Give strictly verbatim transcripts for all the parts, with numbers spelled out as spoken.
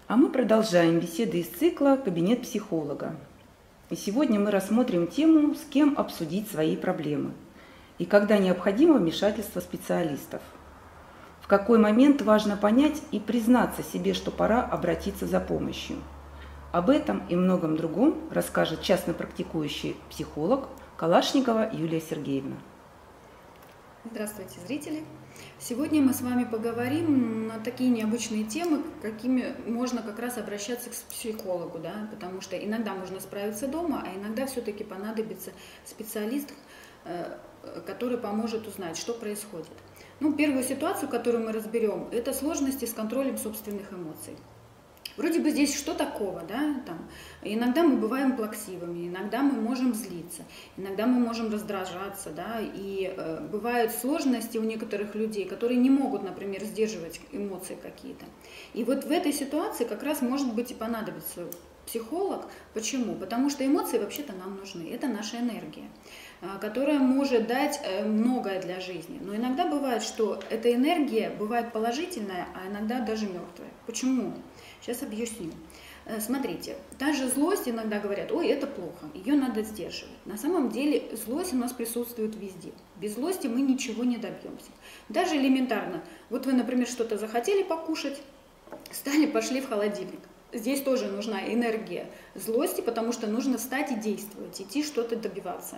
А мы продолжаем беседы из цикла «Кабинет психолога». И сегодня мы рассмотрим тему «С кем обсудить свои проблемы» и когда необходимо вмешательство специалистов. В какой момент важно понять и признаться себе, что пора обратиться за помощью. Об этом и многом другом расскажет частно практикующий психолог Калашникова Юлия Сергеевна. Здравствуйте, зрители! Сегодня мы с вами поговорим на такие необычные темы, какими можно как раз обращаться к психологу, да? Потому что иногда можно справиться дома, а иногда все-таки понадобится специалист, который поможет узнать, что происходит. Ну, первую ситуацию, которую мы разберем, это сложности с контролем собственных эмоций. Вроде бы здесь что такого, да, там, иногда мы бываем плаксивыми, иногда мы можем злиться, иногда мы можем раздражаться, да, и э, бывают сложности у некоторых людей, которые не могут, например, сдерживать эмоции какие-то. И вот в этой ситуации как раз может быть и понадобится психолог. Почему? Потому что эмоции вообще-то нам нужны, это наша энергия, которая может дать многое для жизни. Но иногда бывает, что эта энергия бывает положительная, а иногда даже мертвая. Почему? Сейчас объясню. Смотрите, та же злость иногда говорят, ой, это плохо, ее надо сдерживать. На самом деле злость у нас присутствует везде. Без злости мы ничего не добьемся. Даже элементарно. Вот вы, например, что-то захотели покушать, встали, пошли в холодильник. Здесь тоже нужна энергия злости, потому что нужно встать и действовать, идти что-то добиваться.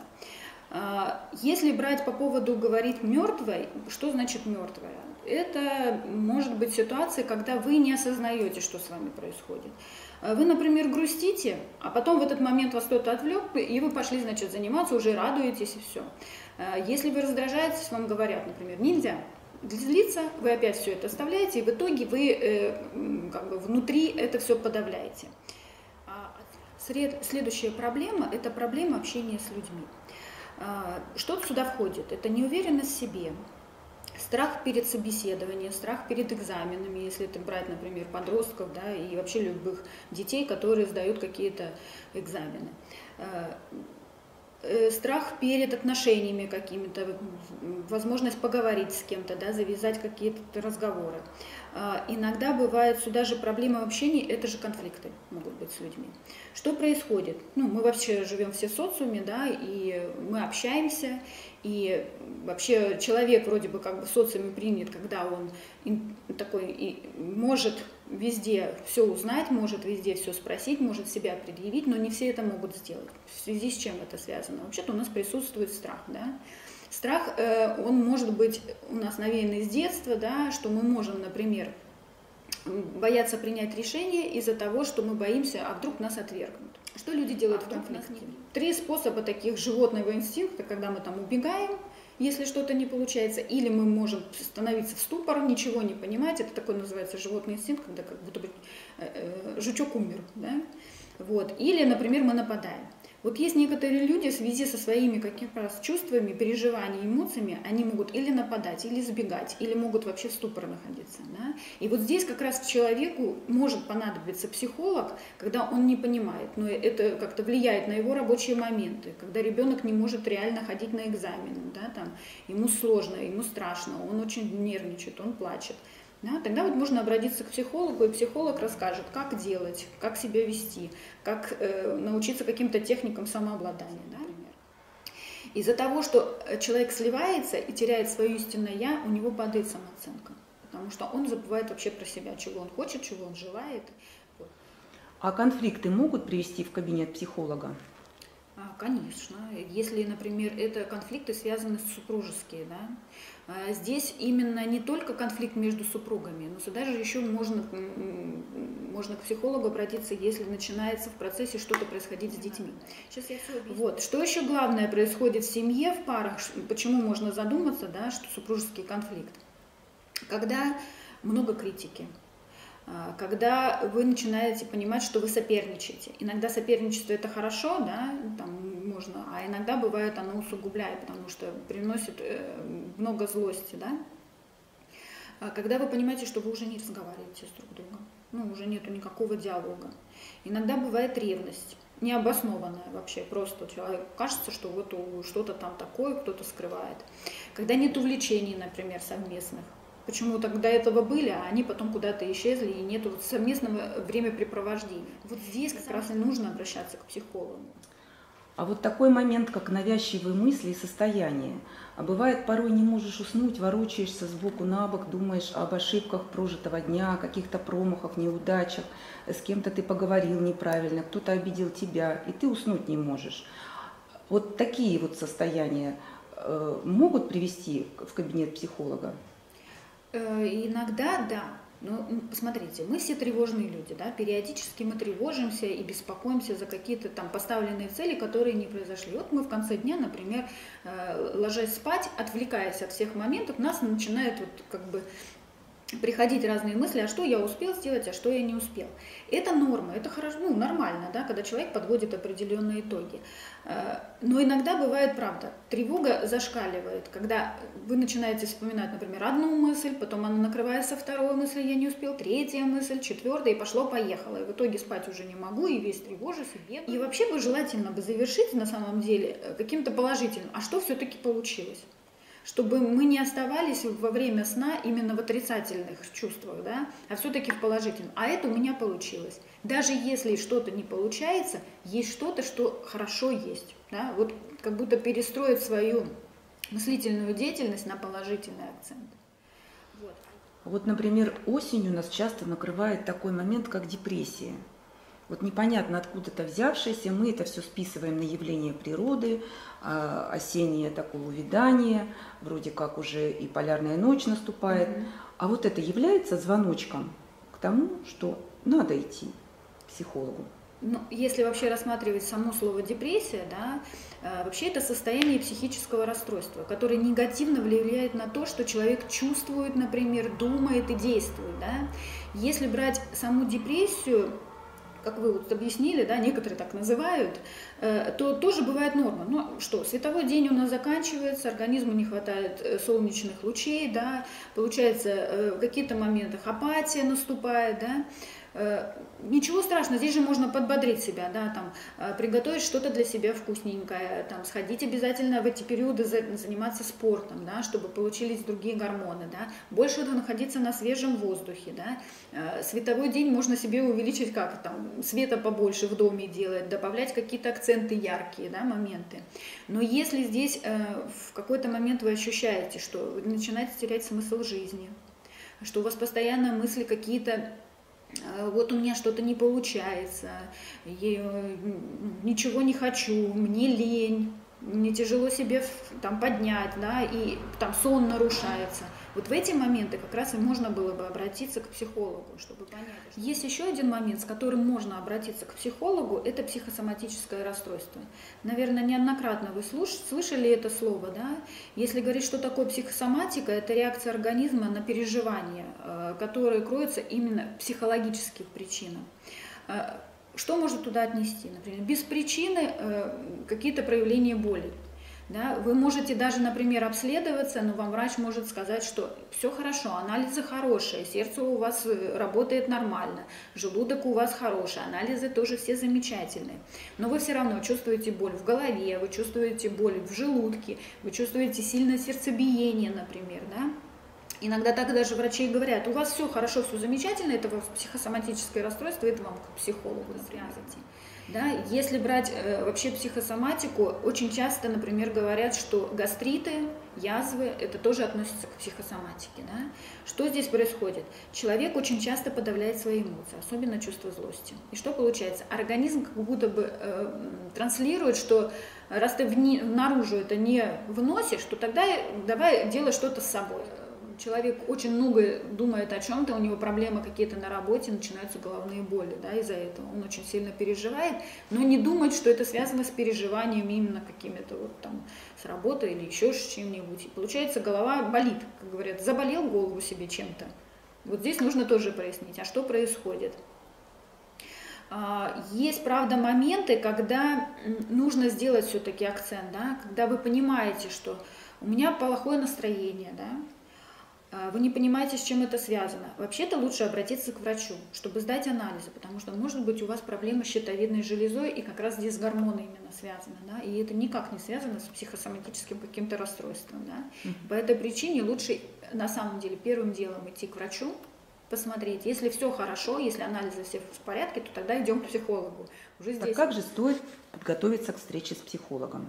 Если брать по поводу говорить мертвой, что значит мертвая? Это может быть ситуация, когда вы не осознаете, что с вами происходит. Вы, например, грустите, а потом в этот момент вас кто-то отвлек, и вы пошли, значит, заниматься, уже радуетесь и все. Если вы раздражаетесь, вам говорят, например, нельзя злиться, вы опять все это оставляете, и в итоге вы как бы внутри это все подавляете. Следующая проблема – это проблема общения с людьми. Что сюда входит? Это неуверенность в себе, страх перед собеседованием, страх перед экзаменами, если это брать, например, подростков, да, и вообще любых детей, которые сдают какие-то экзамены. Страх перед отношениями какими-то, возможность поговорить с кем-то, да, завязать какие-то разговоры. Иногда бывает сюда же проблема в общении, это же конфликты могут быть с людьми. Что происходит? Ну, мы вообще живем все в социуме, да, и мы общаемся, и вообще человек вроде бы как бы в социуме принят, когда он такой и может везде все узнать, может везде все спросить, может себя предъявить, но не все это могут сделать. В связи с чем это связано? Вообще-то у нас присутствует страх, да. Страх, он может быть у нас навеян с детства, да, что мы можем, например, бояться принять решение из-за того, что мы боимся, а вдруг нас отвергнут. Что люди делают а в конфликте? Три способа таких животного инстинкта, когда мы там убегаем, если что-то не получается, или мы можем становиться в ступор, ничего не понимать, это такой называется животный инстинкт, когда как будто бы жучок умер, да? Вот. Или, например, мы нападаем. Вот есть некоторые люди в связи со своими какими-то чувствами, переживаниями, эмоциями, они могут или нападать, или сбегать, или могут вообще в ступоре находиться. Да? И вот здесь как раз человеку может понадобиться психолог, когда он не понимает, но это как-то влияет на его рабочие моменты, когда ребенок не может реально ходить на экзамены, да, там, ему сложно, ему страшно, он очень нервничает, он плачет. Да, тогда вот можно обратиться к психологу, и психолог расскажет, как делать, как себя вести, как э, научиться каким-то техникам самообладания, да, например. Из-за того, что человек сливается и теряет свое истинное «я», у него падает самооценка, потому что он забывает вообще про себя, чего он хочет, чего он желает. Вот. А конфликты могут привести в кабинет психолога? Конечно. Если, например, это конфликты связаны с супружеские, да, здесь именно не только конфликт между супругами, но сюда же еще можно, можно к психологу обратиться, если начинается в процессе что-то происходить с детьми. Сейчас я все объясню. Вот. Что еще главное происходит в семье, в парах, почему можно задуматься, да, что супружеский конфликт? Когда много критики. Когда вы начинаете понимать, что вы соперничаете. Иногда соперничество это хорошо, да, там можно, а иногда бывает оно усугубляет, потому что приносит много злости, да. Когда вы понимаете, что вы уже не разговариваете с друг другом, ну, уже нету никакого диалога. Иногда бывает ревность, необоснованная вообще, просто человеку кажется, что вот что-то там такое кто-то скрывает. Когда нет увлечений, например, совместных. почему так до этого были, а они потом куда-то исчезли, и нет вот совместного времяпрепровождения. Вот здесь как раз и нужно обращаться к психологу. А вот такой момент, как навязчивые мысли и состояние. А бывает, порой не можешь уснуть, ворочаешься сбоку на бок, думаешь об ошибках прожитого дня, о каких-то промахах, неудачах, с кем-то ты поговорил неправильно, кто-то обидел тебя, и ты уснуть не можешь. Вот такие вот состояния э, могут привести в кабинет психолога? Э, иногда да. Ну, посмотрите, мы все тревожные люди, да, периодически мы тревожимся и беспокоимся за какие-то там поставленные цели, которые не произошли. Вот мы в конце дня, например, ложась спать, отвлекаясь от всех моментов, нас начинает вот как бы приходить разные мысли, а что я успел сделать, а что я не успел. Это норма, это хорошо, ну, нормально, да, когда человек подводит определенные итоги. Но иногда бывает правда, тревога зашкаливает, когда вы начинаете вспоминать, например, одну мысль, потом она накрывается второй мыслью, я не успел, третья мысль, четвертая, и пошло-поехало. И в итоге спать уже не могу, и весь тревожусь, и бегаю. И вообще бы желательно бы завершить на самом деле каким-то положительным. А что все-таки получилось? Чтобы мы не оставались во время сна именно в отрицательных чувствах, да, а все-таки в положительном. А это у меня получилось. Даже если что-то не получается, есть что-то, что хорошо есть. Да? Вот как будто перестроить свою мыслительную деятельность на положительный акцент. Вот. Вот, например, осенью нас часто накрывает такой момент, как депрессия. Вот непонятно откуда-то взявшееся, мы это все списываем на явление природы, осеннее такое увядание, вроде как уже и полярная ночь наступает. Mm-hmm. А вот это является звоночком к тому, что надо идти к психологу. Ну, если вообще рассматривать само слово депрессия, да, вообще это состояние психического расстройства, которое негативно влияет на то, что человек чувствует, например, думает и действует. Да. Если брать саму депрессию, как вы вот объяснили, да, некоторые так называют, то тоже бывает норма. Ну что, световой день у нас заканчивается, организму не хватает солнечных лучей, да, получается в каких-то моментах апатия наступает, да. Ничего страшного, здесь же можно подбодрить себя, да, там, приготовить что-то для себя вкусненькое, там, сходить обязательно в эти периоды заниматься спортом, да, чтобы получились другие гормоны, да, больше находиться на свежем воздухе, да. Световой день можно себе увеличить, как там, света побольше в доме делать, добавлять какие-то акценты яркие, да, моменты. Но если здесь в какой-то момент вы ощущаете, что вы начинаете терять смысл жизни, что у вас постоянно мысли какие-то, вот у меня что-то не получается, я ничего не хочу, мне лень, мне тяжело себе там поднять, да, и там сон нарушается. Вот в эти моменты как раз и можно было бы обратиться к психологу, чтобы понять. Есть еще один момент, с которым можно обратиться к психологу, это психосоматическое расстройство. Наверное, неоднократно вы слышали это слово, да? Если говорить, что такое психосоматика, это реакция организма на переживания, которые кроются именно в психологических причинах. Что может туда отнести? Например, без причины какие-то проявления боли. Да, вы можете даже, например, обследоваться, но вам врач может сказать, что все хорошо, анализы хорошие, сердце у вас работает нормально, желудок у вас хороший, анализы тоже все замечательные. Но вы все равно чувствуете боль в голове, вы чувствуете боль в желудке, вы чувствуете сильное сердцебиение, например. Да? Иногда так даже врачи говорят, у вас все хорошо, все замечательно, это у вас психосоматическое расстройство, это вам к психологу например. Да, если брать э, вообще психосоматику, очень часто, например, говорят, что гастриты, язвы, это тоже относится к психосоматике. Да? Что здесь происходит? Человек очень часто подавляет свои эмоции, особенно чувство злости. И что получается? Организм как будто бы э, транслирует, что раз ты вне, наружу это не выносишь, то тогда давай делай что-то с собой. Человек очень много думает о чем-то, у него проблемы какие-то на работе, начинаются головные боли, да, из-за этого. Он очень сильно переживает, но не думает, что это связано с переживаниями именно какими-то вот там с работой или еще с чем-нибудь. И получается, голова болит, как говорят, заболел голову себе чем-то. Вот здесь нужно тоже прояснить, а что происходит. Есть, правда, моменты, когда нужно сделать все-таки акцент, да, когда вы понимаете, что у меня плохое настроение, да, Вы не понимаете, с чем это связано. Вообще-то лучше обратиться к врачу, чтобы сдать анализы, потому что, может быть, у вас проблема с щитовидной железой, и как раз здесь гормоны именно связаны, да, и это никак не связано с психосоматическим каким-то расстройством. Да. Mm-hmm. По этой причине лучше, на самом деле, первым делом идти к врачу, посмотреть. Если все хорошо, если анализы все в порядке, то тогда идем к психологу. Уже здесь... Так как же стоит подготовиться к встрече с психологом?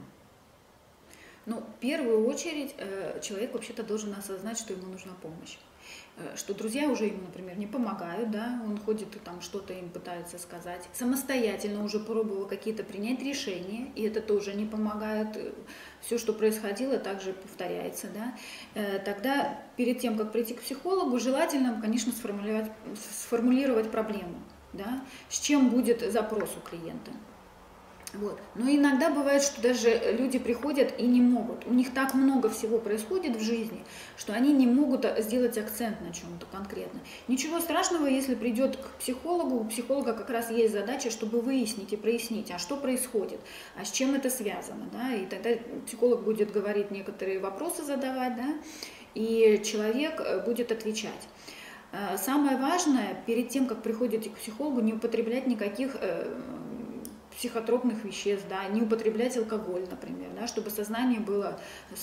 Ну, в первую очередь, человек вообще-то должен осознать, что ему нужна помощь. Что друзья уже ему, например, не помогают, да, он ходит и там что-то им пытается сказать. Самостоятельно уже пробовал какие-то принять решения, и это тоже не помогает. Все, что происходило, также повторяется, да. Тогда перед тем, как прийти к психологу, желательно, конечно, сформулировать, сформулировать проблему, да, с чем будет запрос у клиента. Вот. Но иногда бывает, что даже люди приходят и не могут. У них так много всего происходит в жизни, что они не могут сделать акцент на чем-то конкретно. Ничего страшного, если придет к психологу, у психолога как раз есть задача, чтобы выяснить и прояснить, а что происходит, а с чем это связано. Да? И тогда психолог будет говорить некоторые вопросы, задавать, да? И человек будет отвечать. Самое важное, перед тем, как приходите к психологу, не употреблять никаких психотропных веществ, да, не употреблять алкоголь, например, да, чтобы сознание было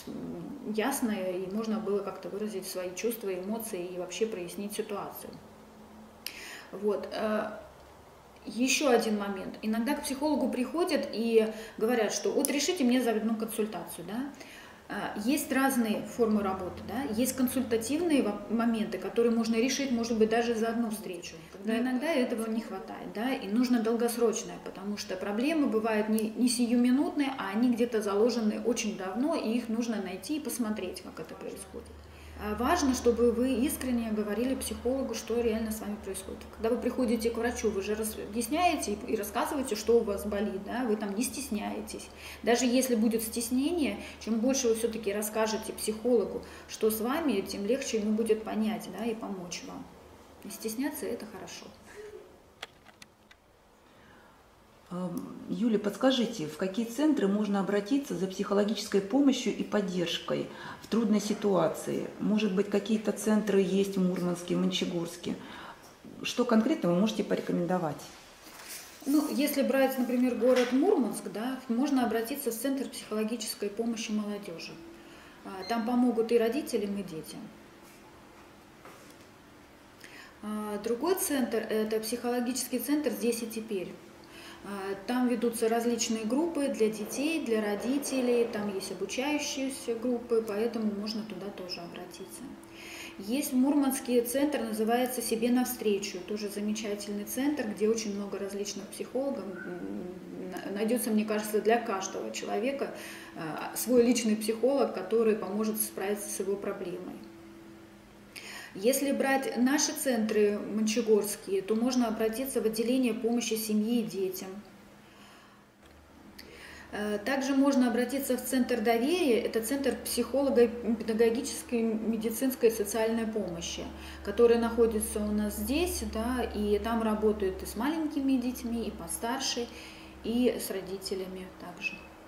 ясное и можно было как-то выразить свои чувства, эмоции и вообще прояснить ситуацию. Вот. Еще один момент. Иногда к психологу приходят и говорят, что вот решите мне за одну консультацию, да. Есть разные формы работы, да? Есть консультативные моменты, которые можно решить, может быть, даже за одну встречу. Но иногда этого не хватает, да? И нужно долгосрочное, потому что проблемы бывают не, не сиюминутные, а они где-то заложены очень давно, и их нужно найти и посмотреть, как это происходит. Важно, чтобы вы искренне говорили психологу, что реально с вами происходит. Когда вы приходите к врачу, вы же объясняете и рассказываете, что у вас болит, да? Вы там не стесняетесь. Даже если будет стеснение, чем больше вы все-таки расскажете психологу, что с вами, тем легче ему будет понять, да, и помочь вам. И стесняться – это хорошо. Юля, подскажите, в какие центры можно обратиться за психологической помощью и поддержкой в трудной ситуации? Может быть, какие-то центры есть в Мурманске, в Мончегорске? Что конкретно вы можете порекомендовать? Ну, если брать, например, город Мурманск, да, можно обратиться в Центр психологической помощи молодежи. Там помогут и родителям, и детям. Другой центр – это психологический центр «Здесь и теперь». Там ведутся различные группы для детей, для родителей, там есть обучающиеся группы, поэтому можно туда тоже обратиться. Есть в Мурманске центр, называется «Себе навстречу», тоже замечательный центр, где очень много различных психологов. Найдется, мне кажется, для каждого человека свой личный психолог, который поможет справиться с его проблемой. Если брать наши центры мончегорские, то можно обратиться в отделение помощи семье и детям. Также можно обратиться в Центр доверия, это Центр психолого-педагогической, медицинской и социальной помощи, который находится у нас здесь, да, и там работают и с маленькими детьми, и постарше, и с родителями также.